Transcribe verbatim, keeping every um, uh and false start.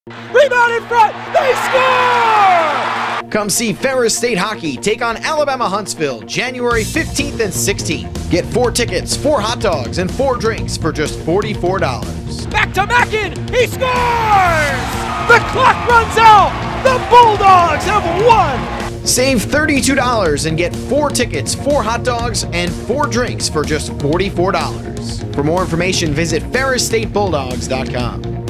Rebound in front, they score! Come see Ferris State Hockey take on Alabama Huntsville January fifteenth and sixteenth. Get four tickets, four hot dogs, and four drinks for just forty-four dollars. Back to Mackin, he scores! The clock runs out, the Bulldogs have won! Save thirty-two dollars and get four tickets, four hot dogs, and four drinks for just forty-four dollars. For more information, visit ferris state bulldogs dot com.